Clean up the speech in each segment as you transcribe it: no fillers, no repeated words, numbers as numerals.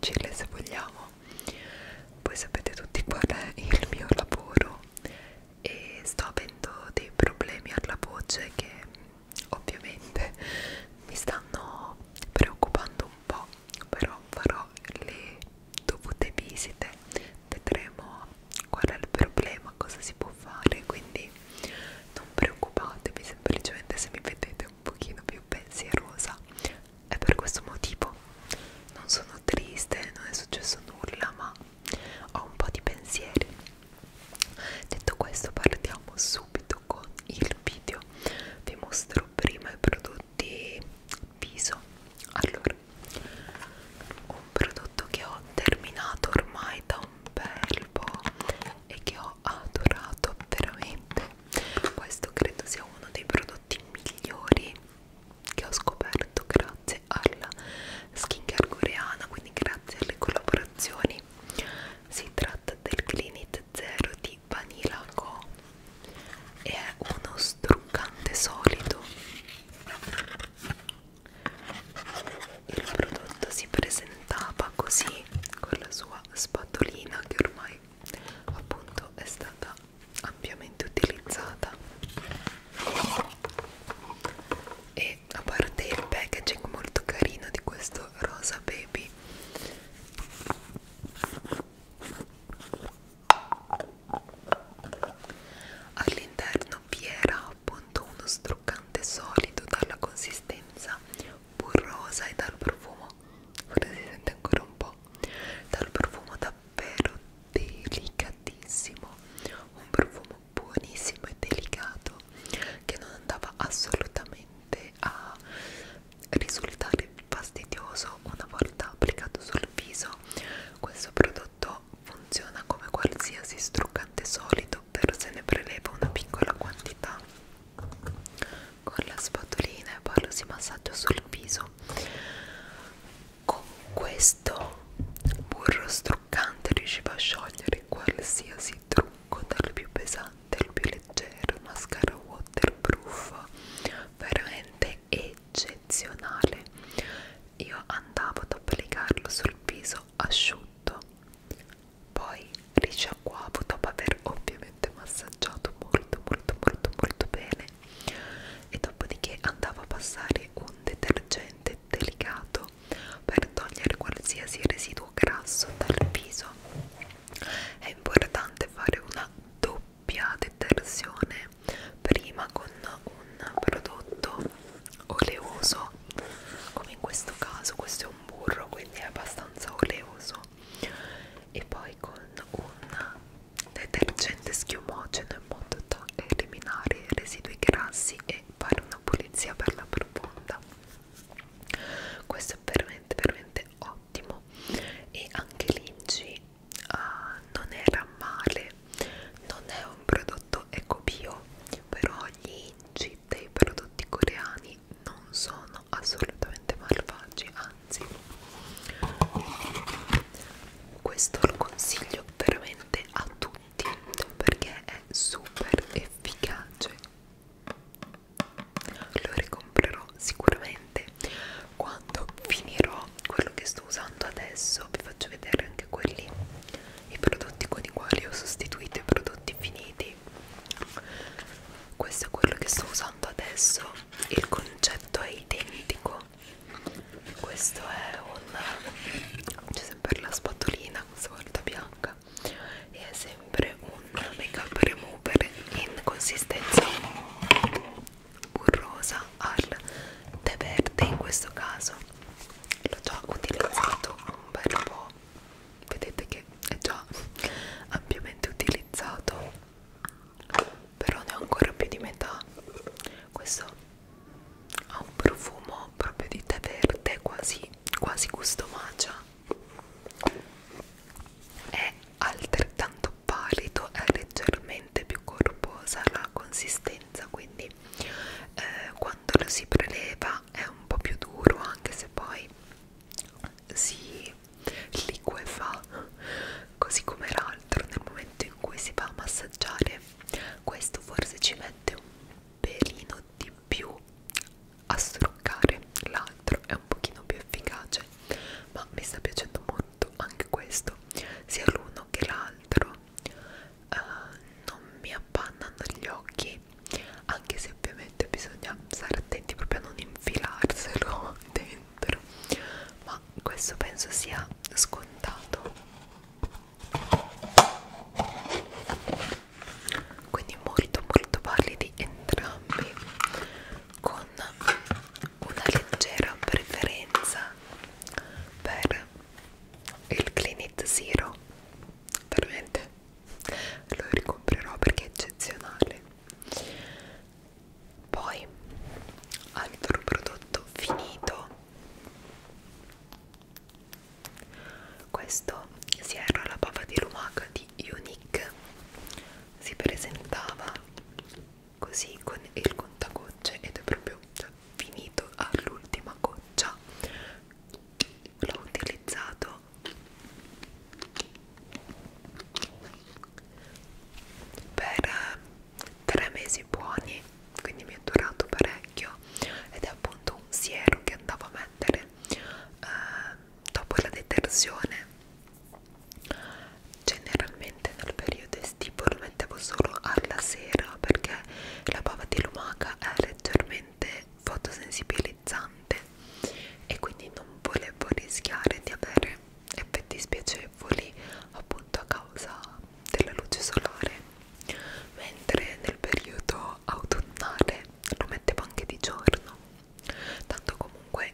facile se vogliamo. Poi sapete tutti qual è il mio lavoro e sto avendo dei problemi alla voce che ovviamente mi stanno preoccupando un po', però farò le dovute visite, vedremo qual è il problema, cosa si può fare, quindi non preoccupatevi, semplicemente se mi vedete un pochino più pensierosa è per questo motivo. Non sono triste, non è successo nulla, ma ho un po' di pensieri. Detto questo, partiamo subito con il video. Vi mostro prima i prodotti viso. Allora, un prodotto che ho terminato ormai da un bel po' e che ho adorato veramente. Questo credo sia uno dei prodotti migliori che ho scoperto grazie alla skincare coreana, quindi grazie alle collaborazioni. Si tratta del Clean It Zero di Vanilla Co e è uno struccante solido. Il prodotto si presentava così, con la sua spatolina che ormai appunto è stata ampiamente utilizzata, e a parte il packaging molto carino di questo rosa baby, all'interno vi era appunto uno struccante solido dalla consistenza burrosa e dal profumo, forse si sente ancora un po', dal profumo davvero delicatissimo, un profumo buonissimo e delicato che non andava assolutamente a risultare fastidioso una volta applicato sul viso. Questo prodotto funziona come qualsiasi struccante solido, ovvero se ne preleva una piccola quantità con la spatolina e poi lo si massaggia sul viso. Con questo burro struccante riusciva a sciogliere qualsiasi trucco, dal più pesante al più leggero, mascara waterproof, veramente eccezionale. Io andavo ad applicarlo sul viso asciutto, poi risciacquavo dopo aver ovviamente massaggiato molto bene, e dopodiché andavo a passare un detergente delicato per togliere qualsiasi residuo grasso dal viso. È importante fare una doppia detersione, prima con un prodotto oleoso come in questo caso, questo è un burro quindi è abbastanza oleoso, e poi con un detergente schiumogeno in modo da eliminare i residui grassi e fare una pulizia bella profonda. Questo è veramente ottimo, e anche l'Inci non era male, non è un prodotto eco-bio, però gli Inci dei prodotti coreani non sono assolutamente malvagi, anzi questo lo consiglio veramente a tutti perché è super efficace. Lo ricomprerò sicuramente quando finirò quello che sto usando adesso. Vi faccio vedere anche quelli, i prodotti con i quali ho sostituito i prodotti finiti. Questo è quello che sto usando adesso, il concetto è identico. Questo è un, c'è sempre la spatolina, questo è scontato, quindi molto molto validi entrambi, con una leggera preferenza per il Clean It Zero. Veramente lo ricomprerò perché è eccezionale. Poi altro prodotto finito, questo si era la bava di lumaca di Unique, si presentava così con il contagocce ed è proprio finito all'ultima goccia. L'ho utilizzato per 3 mesi buoni, quindi mi è durato parecchio, ed è appunto un siero che andavo a mettere dopo la detersione. Generalmente nel periodo estivo lo mettevo solo alla sera perché la bava di lumaca è leggermente fotosensibilizzante e quindi non volevo rischiare di avere effetti spiacevoli appunto a causa della luce solare, mentre nel periodo autunnale lo mettevo anche di giorno, tanto comunque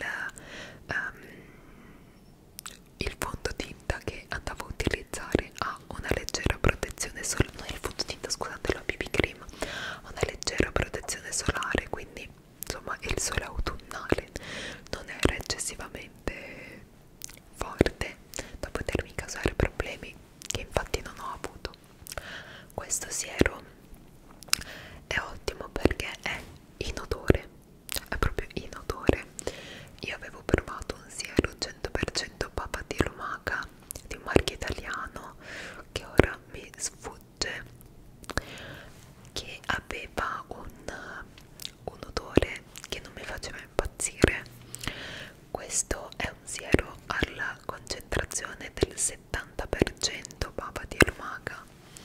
il fondotinta che andavo a utilizzare ha una leggera protezione solare, no, il fondotinta, scusate, la BB cream ha una leggera protezione solare, quindi insomma il sole autunnale non era eccessivamente forte da potermi causare problemi, che infatti non ho avuto. Questo siero è ottimo perché è inodore, è proprio inodore. Io avevo provato un siero 100% bava di lumaca di un marchio italiano che ora mi sfugge, che aveva un odore che non mi faceva impazzire. Questo è un siero alla concentrazione del 70% bava di lumaca,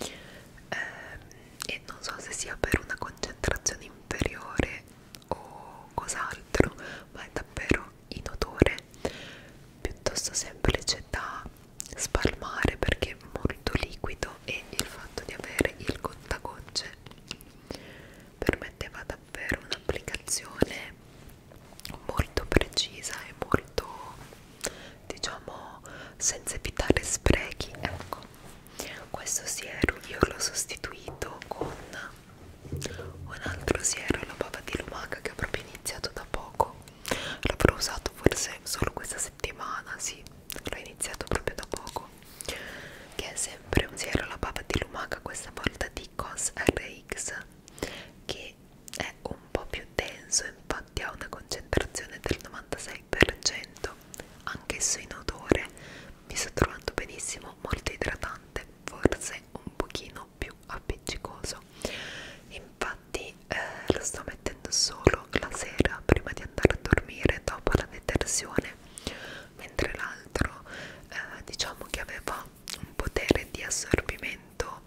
e non so se sia per una concentrazione inferiore o cos'altro, ma è davvero inodore, piuttosto semplice da spalmare perché è molto liquido, e il fatto di avere il contagocce permetteva davvero un'applicazione molto precisa e molto, diciamo, senza evitare sprechi. Ecco, questo siero io l'ho sostituito con un altro siero, la bava di lumaca, che ho proprio iniziato da poco, l'avrò usato forse solo questa settimana, sì, l'ho iniziato proprio da poco, che è sempre un siero alla bava di lumaca, questa volta di COS RX, che è un po' più denso, infatti ha una concentrazione del 96%, anch'esso in odore, mi sto trovando benissimo, molto idratante, forse un pochino più appiccicoso. Infatti lo sto mettendo solo la sera prima di andare a dormire dopo la detersione, mentre l'altro diciamo che aveva un potere di assorbimento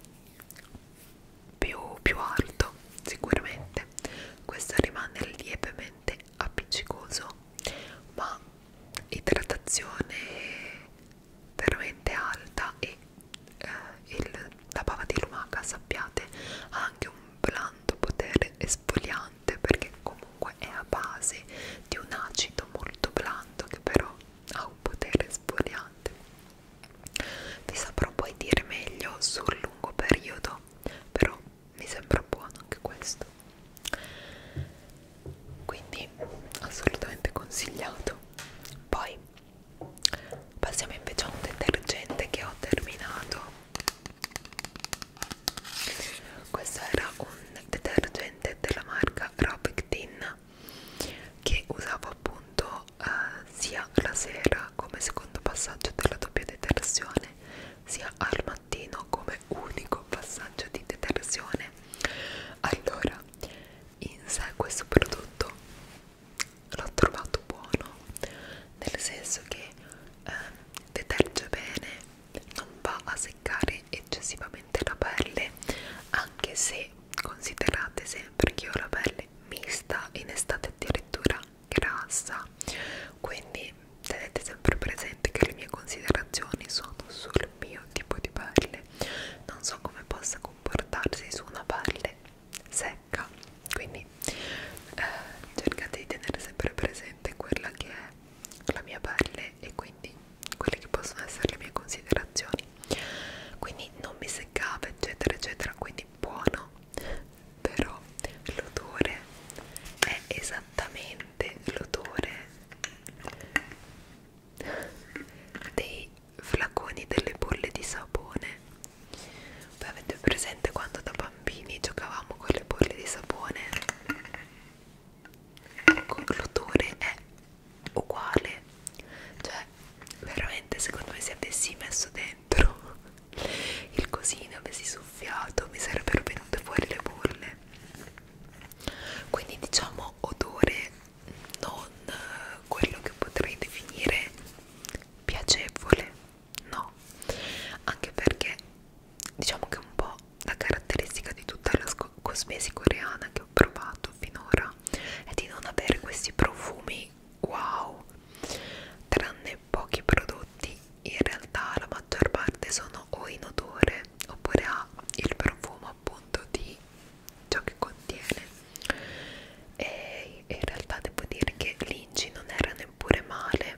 più alto sicuramente. Questo rimane lievemente appiccicoso, ma idratazione veramente alta, e la bava di lumaca, sappiate, ha anche un blando potere esfoliante perché comunque è a base di un acido molto blando che però ha un potere esfoliante. Vi saprò poi dire meglio sul secondo me se avessi messo dentro il cosino, avessi soffiato, mi sarebbero venute fuori le bolle. Quindi diciamo odore non quello che potrei definire piacevole, no, anche perché diciamo che un po' la caratteristica di tutta la cosmesi coreana che ho provato finora è di non avere questi profumi wow, tranne pochi prodotti. In realtà la maggior parte sono o in odore oppure ha il profumo appunto di ciò che contiene, e in realtà devo dire che l'Inci non era neppure male,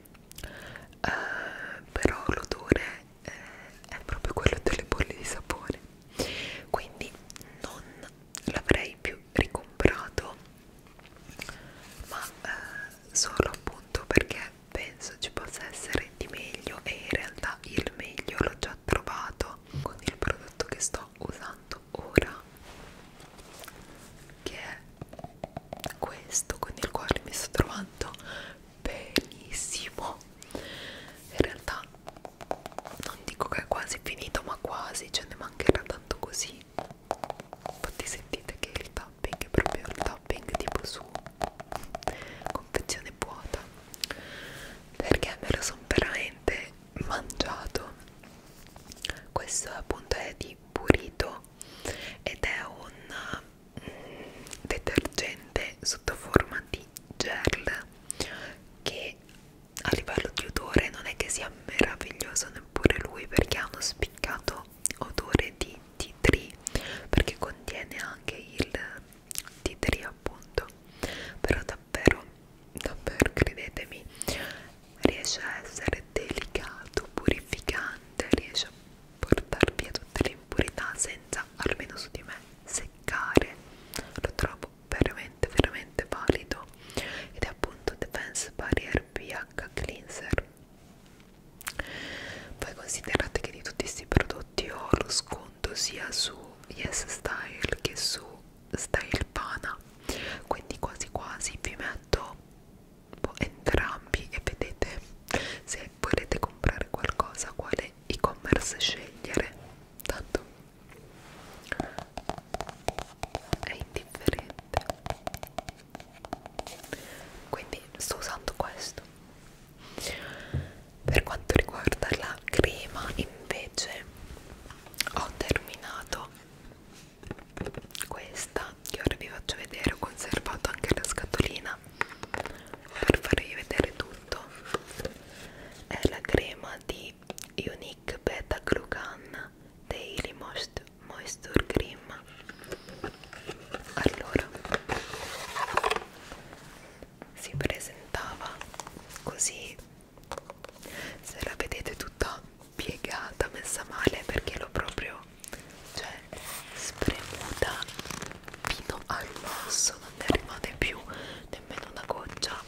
però l'odore è proprio quello delle bolle di sapone, quindi non l'avrei più ricomprato, ma solo appunto perché penso ci possa essere di meglio, e in realtà il meglio l'ho già trovato con il prodotto che sto usando ora, che è questo, con il quale mi sto trovando benissimo. In realtà non dico che è quasi finito, ma quasi, ce ne mancherà tanto così. Infatti sentite che il tapping è proprio il tapping tipo su confezione vuota, perché me lo sono veramente mangiato. Questo appunto è di Purito ed è un detergente sotto forma di gel che a livello di odore non è che sia meraviglioso neppure lui, perché ha uno spiccato odore di tea tree, perché contiene anche il tea tree appunto, però davvero, davvero credetemi, riesce a essere delicato, purificante, riesce a portare via tutte le impurità senza, almeno su di me, seccare. Lo trovo veramente veramente valido ed è appunto Defense Barrier pH Cleanser. Poi considerate che di tutti questi prodotti ho lo sconto sia su Yes Style che su Style Pana, quindi quasi quasi vi metto entrambi e vedete se volete comprare qualcosa quale e-commerce scegliere, tanto è indifferente. Quindi sto usando questo. Per quanto riguarda la crema invece ho terminato questa, che ora vi faccio vedere, ho conservato anche la scatolina per farvi vedere tutto. È la crema di Unique Beta Glucan Daily Moisture Cream. Allora, si presentava così, se la vedete tutta piegata, messa male, perché l'ho proprio, cioè, spremuta fino al basso, non ne rimane più nemmeno una goccia.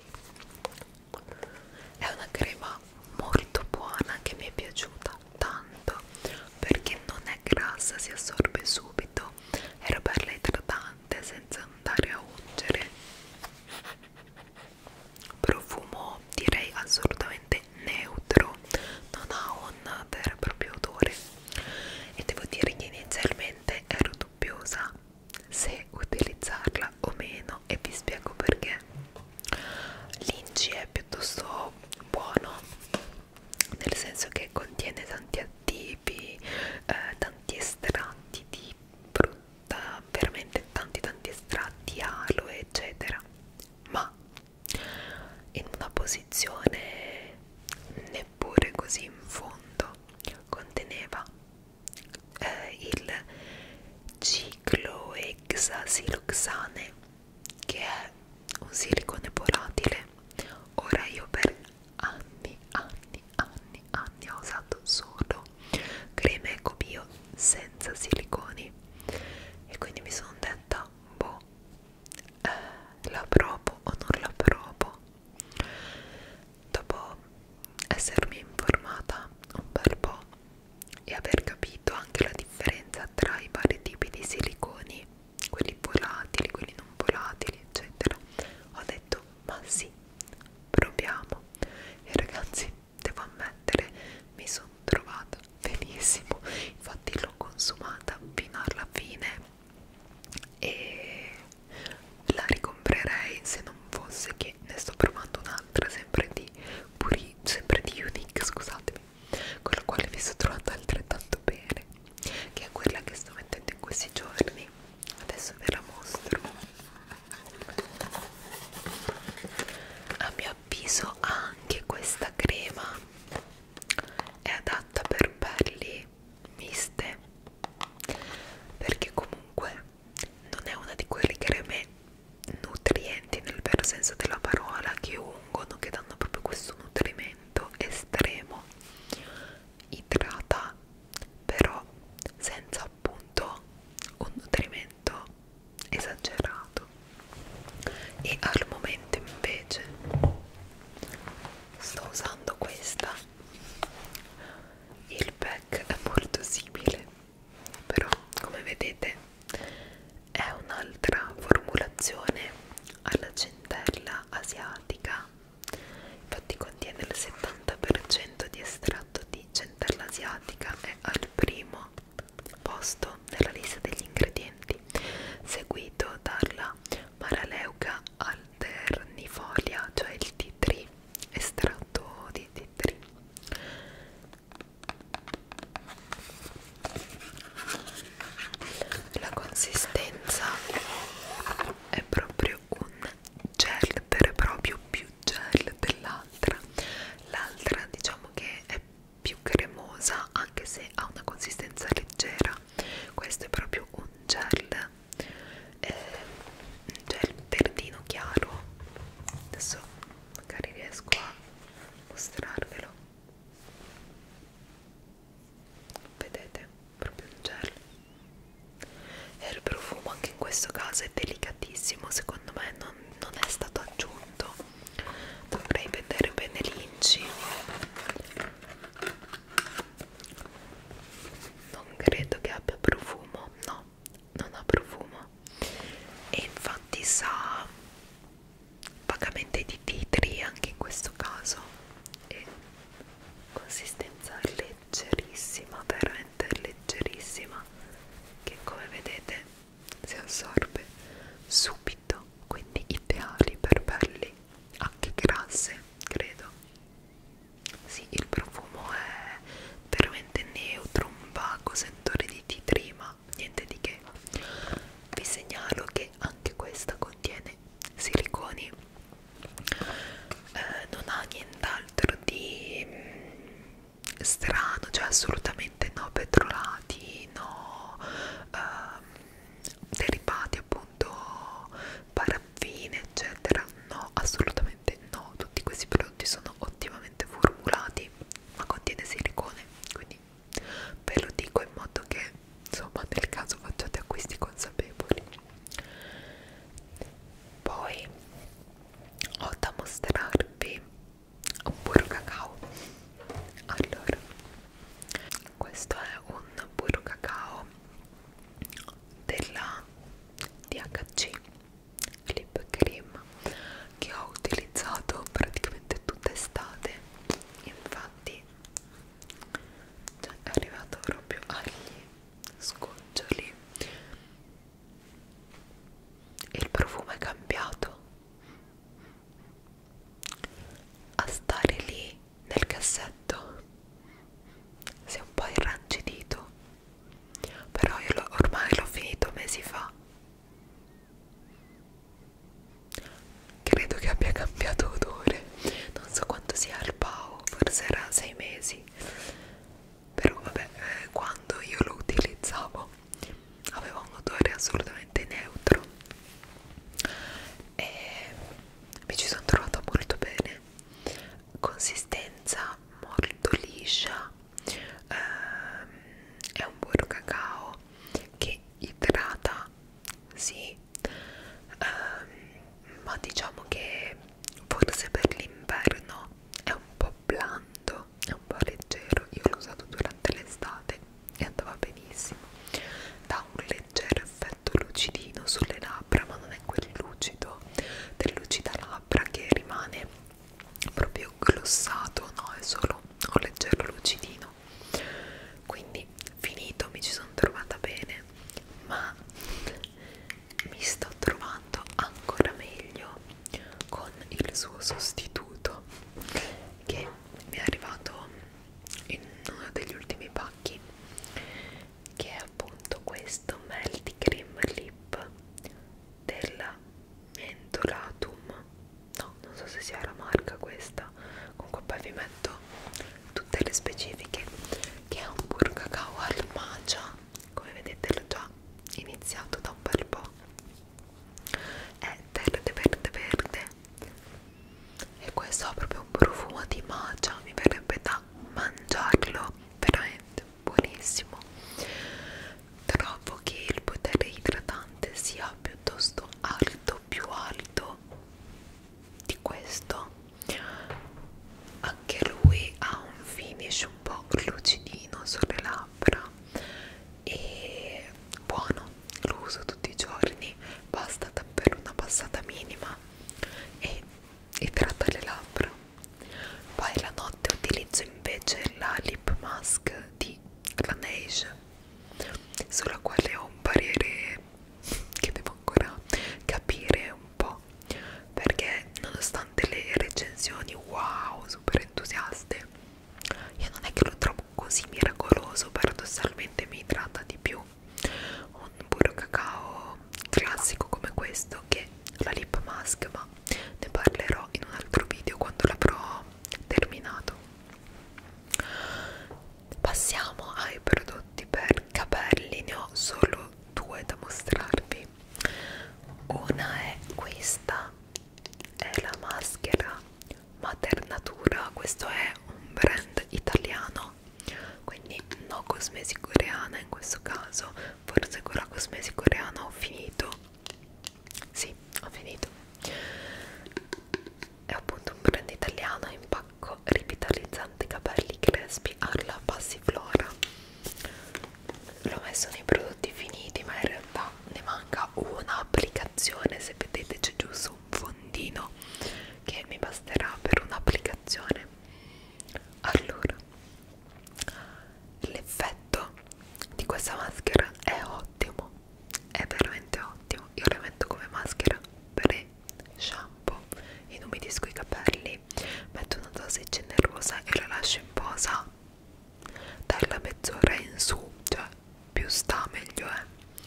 È una crema molto buona che mi è piaciuta tanto, perché non è grassa, si assorbe subito, era bella idratante senza andare a ungere. Profumo direi assolutamente neutro, non ha un vero e proprio odore, e devo dire che inizialmente ero dubbiosa se utilizzarla o meno, e vi spiego perché. L'Inci è piuttosto buono, nel senso che contiene tanti attivi, tanti estratti di frutta, veramente tanti estratti, aloe eccetera, ma in una posizione neppure così in fondo conteneva il ciclohexasiloxane, che è un silicone volatile. Ora io per anni ho usato solo creme eco bio senza siliconi, e quindi mi sono detta boh, la provo o non la provo. Dopo essermi informata un bel po' e aver capito anche la differenza tra i vari tipi di siliconi, quelli volatili, quelli non volatili eccetera, ho detto se ha una consistenza leggera. Questo è proprio un gel verdino chiaro. Adesso magari riesco a mostrarvelo. Vedete? Proprio un gel. E il profumo anche in questo caso è delicatissimo, secondo me non è stato aggiunto. Dovrei vedere bene l'inci. Non credo che abbia profumo, no, non ha profumo. E infatti sa vagamente di tea tree anche in questo caso. E consistenza leggerissima, veramente leggerissima, che come vedete si assorbe subito, quindi ideali per pelli anche grasse, credo. Sì, il profumo è veramente neutro, un vago sentore di tea tree, ma niente di che. Vi segnalo che anche questa contiene siliconi, non ha nient'altro di strano, cioè assolutamente no petrolati, no derivati appunto paraffine eccetera, no, assolutamente no. Tutti questi prodotti sono ottimamente formulati, ma contiene silicone, quindi ve lo dico in modo che insomma nel caso facciate acquisti consapevoli. Poi ho da mostrarvi un burro cacao. Allora, questo è un burro cacao della DHC Lip Cream che ho utilizzato praticamente tutta estate. Infatti cioè, è arrivato proprio agli sgoccioli e il profumo è cambiato. A stare lì nel cassetto si è un po' irrancidito, però io ormai l'ho finito mesi fa. Credo che abbia cambiato odore, non so quanto sia il pao, forse era 6 mesi, però vabbè, quando io lo utilizzavo aveva un odore assolutamente neutro e mi ci sono trovata molto bene. Consistenza molto liscia, è un burro cacao che idrata, sì, ma diciamo che forse per l'inverno è un po' blando, è un po' leggero. Io l'ho usato durante l'estate e andava benissimo, dà un leggero effetto lucidino sulle labbra, ma non è quel lucido del lucidalabbra che rimane proprio glossato, no, è solo un leggero lucidino. Quindi finito, mi ci sono trovata bene, ma mi sto trovando ancora meglio con il suo sostituto che mi è arrivato in uno degli ultimi pacchi, che è appunto questo Melty Cream Lip della Mentolatum. No, non so se sia la marca questa, comunque poi vi metto tutte le specifiche, che è un burro cacao al matcha. Come vedete l'ho già iniziato da un bel po', è verde verde verde e questo ha proprio un profumo di matcha, mi verrebbe da mangiarlo, veramente buonissimo. Trovo che il potere idratante sia piuttosto alto, più alto di questo. Anche lui ha un finish un po' lucidino sulle labbra e buono, lo uso tutti i giorni, basta davvero una passata minima e idrata le labbra. Poi la notte utilizzo invece la lip mask di Laneige, sulla quale ho un parere che devo ancora capire un po', perché nonostante le recensioni wow super entusiaste, io non è che lo trovo così passiamo ai prodotti per capelli, ne ho solo due da mostrarvi. Una è questa, è la maschera Mater Natura. Questo è un brand italiano, quindi no cosmesi coreana in questo caso. Forse con la cosmesi coreana ho finito. Sì, ho finito. È appunto un brand italiano, impacco rivitalizzante capelli crespi alla passiflora. L'ho messo nei prodotti finiti, ma in realtà ne manca una applicazione. Se vedete c'è giusto un fondino che mi basterà per un'applicazione. Allora, l'effetto di questa maschera è ottimo, è veramente ottimo. Io la metto come maschera pre-shampoo, inumidisco i capelli, metto una dose generosa e la lascio in posa dalla mezz'ora in su, cioè più sta meglio è.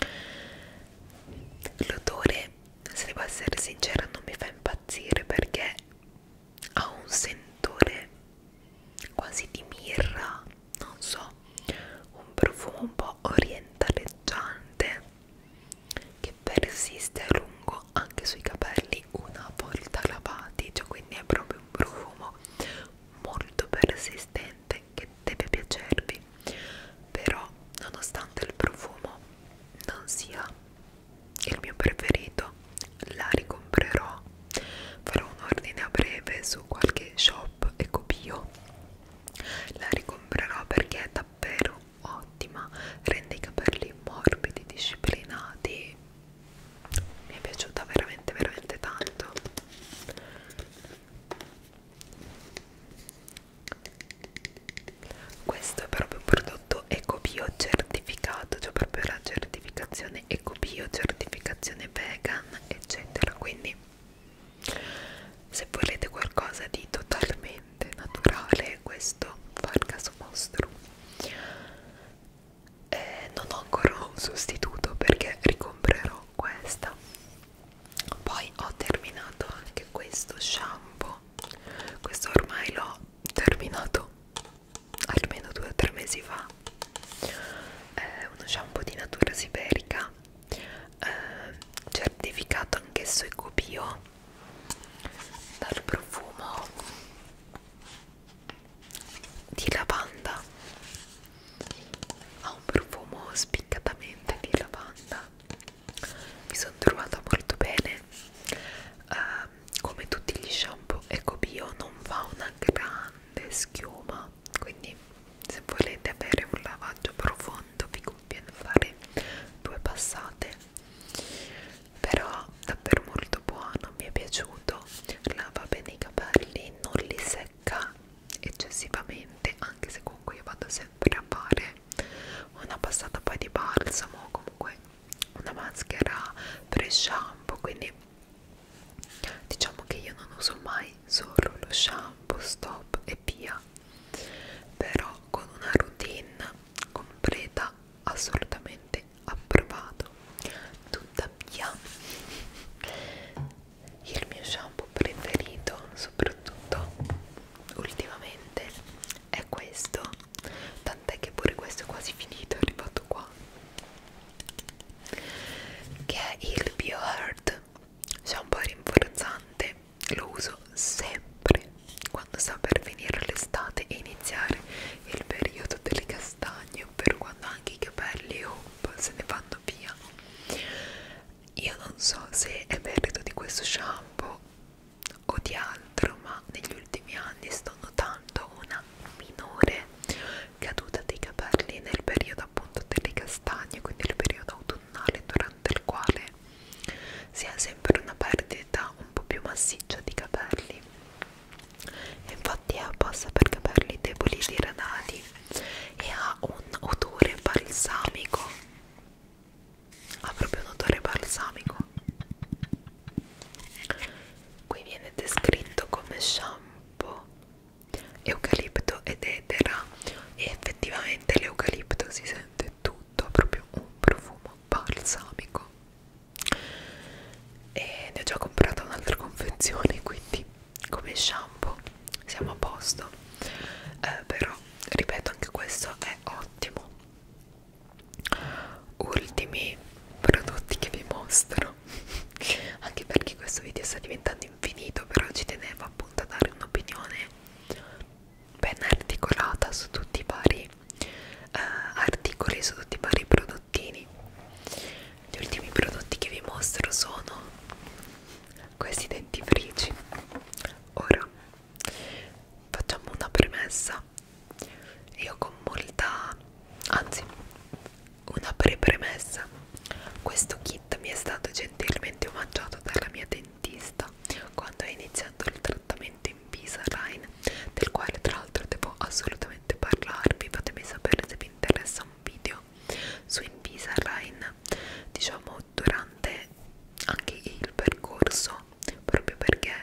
L'odore, se devo essere sincera, non mi fa impazzire perché ha un sentore quasi di mirra, non so, un profumo un po' orientaleggiante che persiste a lungo anche sui capelli una volta lavati, cioè quindi è proprio un profumo molto persistente che deve piacervi. Però nonostante il profumo non sia il mio preferito, la ricomprerò. Farò un ordine a breve su qualche shop ecobio, la ricomprerò perché è davvero ottima, rende i capelli morbidi, disciplinati. Mi è piaciuta veramente veramente tanto. Questo è proprio un prodotto ecobio certificato, cioè proprio la certificazione ecobio, certificazione vegan, eccetera. Quindi se volete qualcosa di totalmente naturale, questo fa il caso vostro. Non ho ancora un sostituto perché ricomprerò questa. Poi ho terminato anche questo shampoo. Questo ormai l'ho terminato almeno 2 o 3 mesi fa. È uno shampoo di natura siberica, certificato anch'esso ecobio, dal profumo di lavanda. Ha un profumo spiccatamente di lavanda. Mi sono trovata molto bene. Come tutti gli shampoo ecobio non fa una grande schiuma, quindi se volete avere un una premessa: questo kit mi è stato gentilmente omaggiato dalla mia dentista quando ho iniziato il trattamento Invisalign, del quale tra l'altro devo assolutamente parlarvi. Fatemi sapere se vi interessa un video su Invisalign, diciamo durante anche il percorso, proprio perché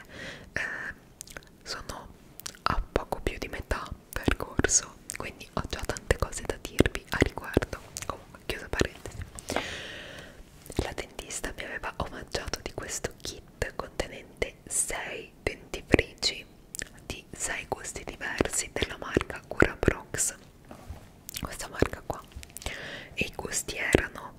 sono a poco più di metà percorso, quindi ho già tante cose da dirvi a riguardo. Comunque, chiusa parentesi, la dentista mi aveva omaggiato di questo kit contenente 6 dentifrici di 6 gusti diversi della marca Curaprox, questa marca qua, e i gusti erano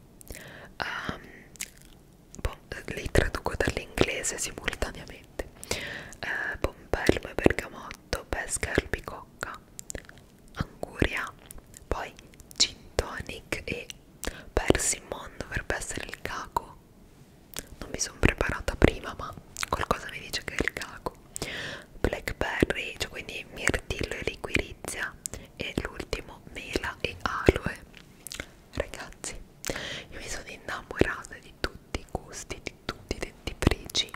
li traduco dall'inglese simultaneamente: pompelmo e bergamotto, pesca e albicocca, anguria, poi gin tonic e persimmon dovrebbe essere il caco. Non mi sono preparata prima, ma qualcosa mi dice che è il caco. Blackberry, cioè quindi mirtillo e liquirizia, e l'ultimo mela e aloe. Ragazzi, io mi sono innamorata di tutti i gusti, di tutti i dentifrici.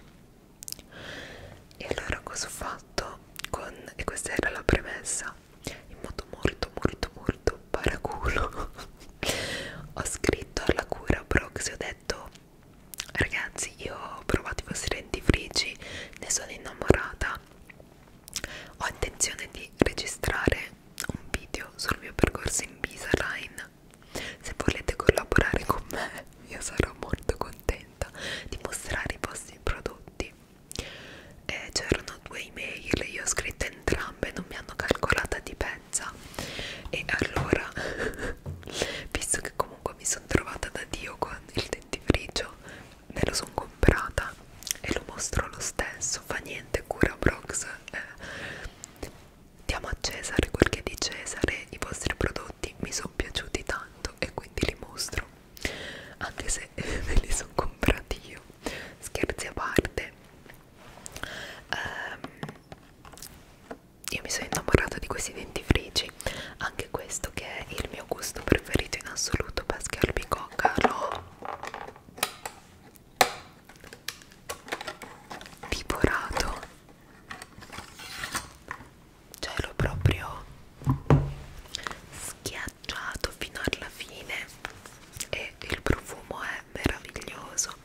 E allora cosa ho fatto? E questa era la premessa, in modo molto molto molto paraculo ho scritto alla Curaprox e ho detto: ragazzi, io ho provato i vostri dentifrici, ne sono innamorata, ho intenzione di registrare un video sul mio percorso Invisalign. Se volete collaborare con me, io sarò molto contenta di mostrare i vostri prodotti. C'erano 2 email, io ho scritto entrambe, non mi hanno calcolata di pezza, e allora visto che comunque mi sono trovata da Dio con il dentifricio, me lo sono comprata e lo mostro lo stesso. Fa niente, Curaprox, diamo a Cesare quel che è di Cesare. I vostri prodotti mi sono piaciuti tanto e quindi li mostro, anche se me li sono comprati io. Scherzi a parte, io mi sono innamorata di questi dentifrici. Anche questo, che è il mio gusto preferito in assoluto, pesca e albicocca, l'ho divorato, cioè l'ho proprio schiacciato fino alla fine, e il profumo è meraviglioso.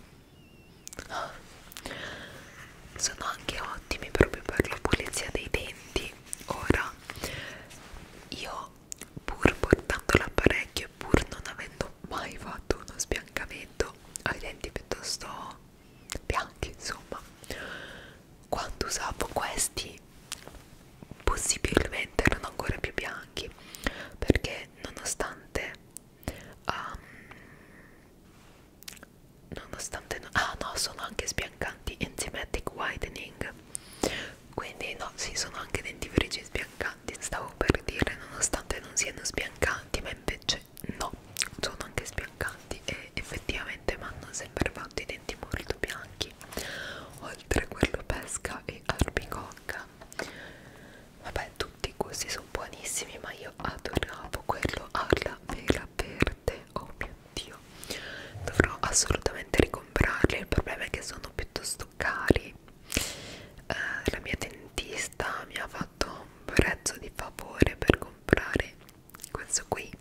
Sono anche ottimi proprio per la pulizia dei denti. Ora, io, pur portando l'apparecchio e pur non avendo mai fatto uno sbiancamento, ho i denti piuttosto bianchi, insomma, quando usavo questi possibilmente erano ancora più bianchi, perché no, sono anche sbiancanti, enzymatic whitening, quindi no, sì, sono anche dentifrici sbiancanti, stavo per dire, nonostante non siano sbiancanti, ma invece no, sono anche sbiancanti, e effettivamente mi hanno sempre fatto i denti molto bianchi, oltre a quello pesca e albicocca. Vabbè, tutti i gusti sono buonissimi, ma io adoravo quello alla mela verde. Oh mio Dio, dovrò assolutamente ricomprarli. Il problema è che sono piuttosto cari. La mia dentista mi ha fatto un prezzo di favore per comprare questo qui,